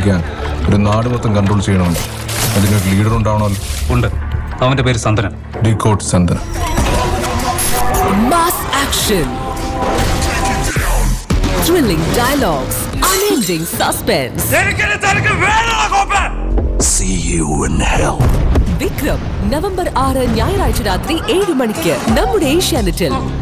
നിയന്ത്രിക്കാൻ ഒരു നാട് മൊത്തം കൺട്രോൾ ചെയ്യണമെന്ന് അതിനൊരു ലീഡർ ഉണ്ടാവണമല്ലോ. ഉണ്ട്. അവന്റെ പേര് Santhanan. Decode Santhanan. Mass action, thrilling dialogues, unending suspense. See you in hell. Vikram, November 6 ഞായറാഴ്ച രാത്രി 7 മണിക്ക് നമ്മുടെ ഏഷ്യാനെറ്റിൽ.